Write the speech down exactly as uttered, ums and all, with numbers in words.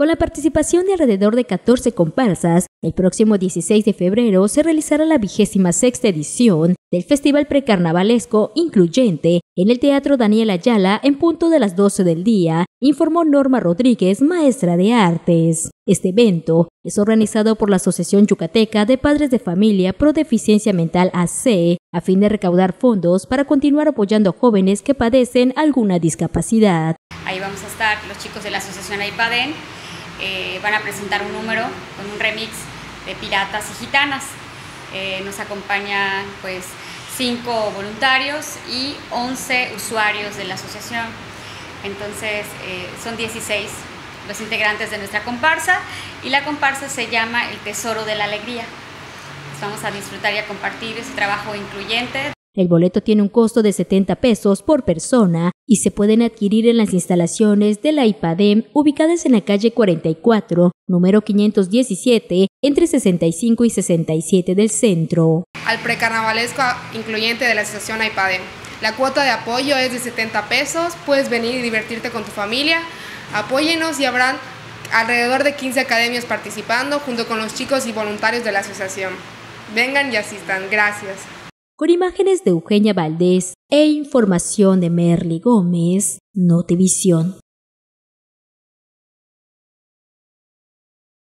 Con la participación de alrededor de catorce comparsas, el próximo dieciséis de febrero se realizará la vigésima sexta edición del Festival Precarnavalesco Incluyente en el Teatro Daniel Ayala en punto de las doce del día, informó Norma Rodríguez, maestra de artes. Este evento es organizado por la Asociación Yucateca de Padres de Familia Pro Deficiencia Mental A C, a fin de recaudar fondos para continuar apoyando a jóvenes que padecen alguna discapacidad. Ahí vamos a estar los chicos de la Asociación AIPADEN, eh, van a presentar un número con un remix de Piratas y Gitanas. Eh, nos acompañan pues cinco voluntarios y once usuarios de la asociación. Entonces eh, son dieciséis los integrantes de nuestra comparsa y la comparsa se llama El Tesoro de la Alegría. Pues vamos a disfrutar y a compartir ese trabajo incluyente. El boleto tiene un costo de setenta pesos por persona y se pueden adquirir en las instalaciones de la AIPADEN ubicadas en la calle cuarenta y cuatro, número quinientos diecisiete, entre sesenta y cinco y sesenta y siete del centro. Al precarnavalesco incluyente de la Asociación AIPADEN. La cuota de apoyo es de setenta pesos, puedes venir y divertirte con tu familia. Apóyenos y habrán alrededor de quince academias participando junto con los chicos y voluntarios de la asociación. Vengan y asistan. Gracias. Con imágenes de Eugenia Valdés e información de Merly Gómez, Notivisión.